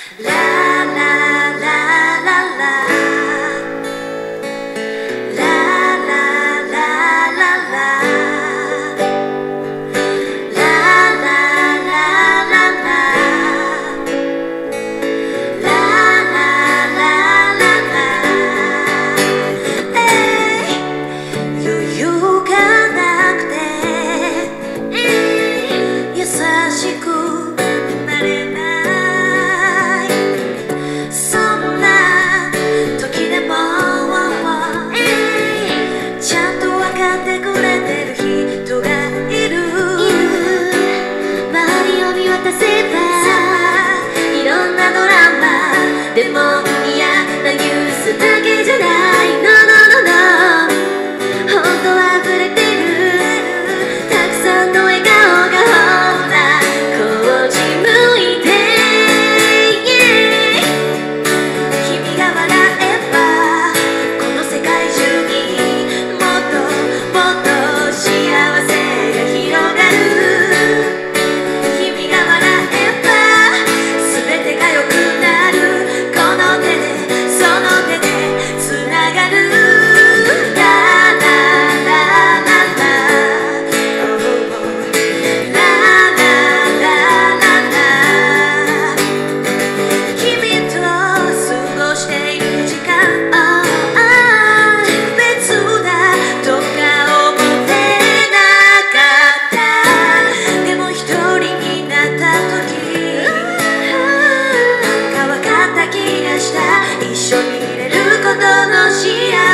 でも嫌なニュースだけじゃないの No No No 本当は溢れてるたくさんの笑顔がほらこっち向いて、君が笑えばこの世界中にもっともっと幸せが広がる。君が笑えば全てが良くなる。一緒にいれることの幸せ